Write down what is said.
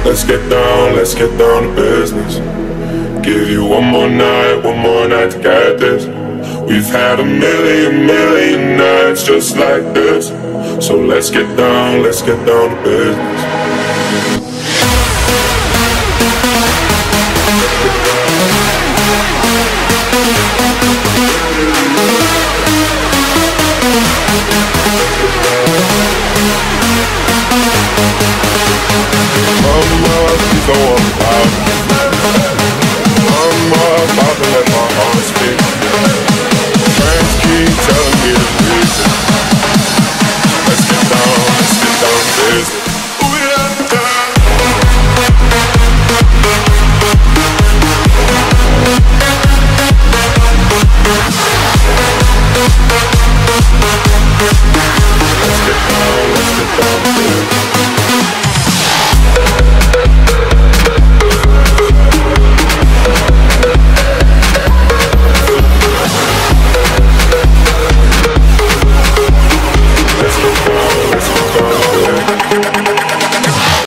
let's get down to business. Give you one more night to get this. We've had a million nights just like this. So let's get down to business. Please don't want loud. I'm about to let my heart speak. Friends keep telling me to leave. Let's get down to business. Let's get down to business.